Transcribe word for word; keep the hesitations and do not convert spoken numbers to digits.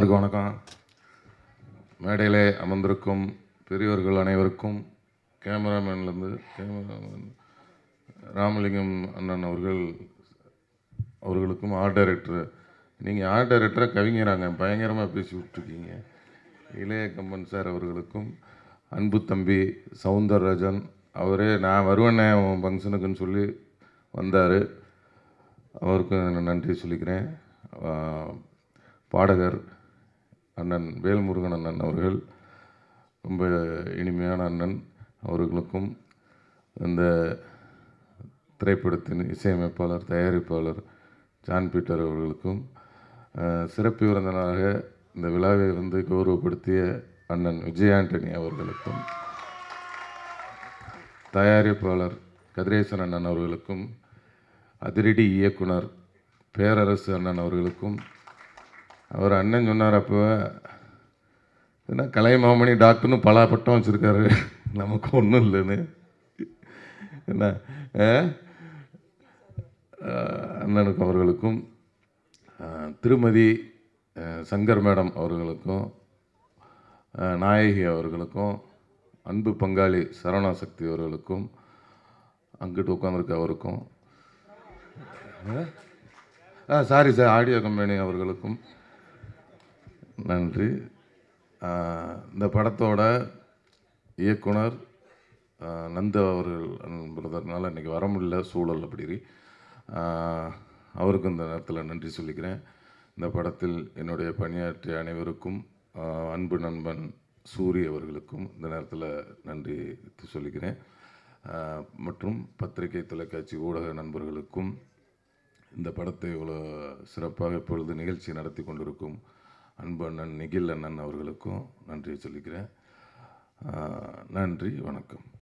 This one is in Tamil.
வணக்கம். மேடையிலே அமர்ந்திருக்கும் பெரியவர்கள் அனைவருக்கும், கேமராமேன்லேருந்து கேமராமேன் ராமலிங்கம் அண்ணன் அவர்கள் அவர்களுக்கும், ஆர்ட் டைரக்டர், நீங்கள் ஆர்ட் டைரக்டராக கவிஞராங்க, பயங்கரமாக பேசி விட்ருக்கீங்க. இளைய கம்பன் சார் அவர்களுக்கும், அன்பு தம்பி சவுந்தரராஜன் அவரே நான் வருவேனே உன் ஃபங்க்ஷனுக்குன்னு சொல்லி வந்தார், அவருக்கும் நன்றி சொல்லிக்கிறேன். பாடகர் அண்ணன் வேல்முருகன் அண்ணன் அவர்கள் ரொம்ப இனிமையான அண்ணன், அவர்களுக்கும் இந்த திரைப்படத்தின் இசையமைப்பாளர் தயாரிப்பாளர் ஜான் பீட்டர் அவர்களுக்கும், சிறப்பு விருந்தினராக இந்த விழாவை வந்து கௌரவப்படுத்திய அண்ணன் விஜய் ஆண்டனி அவர்களுக்கும், தயாரிப்பாளர் கதிரேசன் அண்ணன் அவர்களுக்கும், அதிரடி இயக்குனர் பேரரசு அண்ணன் அவர்களுக்கும். அவர் அண்ணன் சொன்னார் அப்போ, ஏன்னா கலைமாமணி டாக்டர்னு பல பட்டம் வச்சுருக்காரு, நமக்கு ஒன்றும் இல்லைன்னு. என்ன அண்ணனுக்கு அவர்களுக்கும், திருமதி சங்கர் மேடம் அவர்களுக்கும், நாயகி அவர்களுக்கும், அன்பு பங்காளி சரவணா சக்தி அவர்களுக்கும், அங்கிட்டு உட்காந்துருக்க அவருக்கும், ஆ சாரி சார் ஆடியோ கம்பெனி அவர்களுக்கும் நன்றி. இந்த படத்தோட இயக்குனர் நந்து அவர்கள் பிரதர்னால இன்றைக்கி வர முடியல, சூழல் அப்படி. அவருக்கும் இந்த நேரத்தில் நன்றி சொல்லிக்கிறேன். இந்த படத்தில் என்னுடைய பணியாற்றிய அனைவருக்கும், அன்பு நண்பன் சூரி அவர்களுக்கும் இந்த நேரத்தில் நன்றி சொல்லிக்கிறேன். மற்றும் பத்திரிகை தொலைக்காட்சி ஊடக நண்பர்களுக்கும், இந்த படத்தை இவ்வளோ சிறப்பாக இப்பொழுது நிகழ்ச்சி நடத்தி கொண்டிருக்கும் அன்பு அண்ணன் நிகில் அண்ணன் அவர்களுக்கும் நன்றி சொல்லிக்கிறேன். நன்றி, வணக்கம்.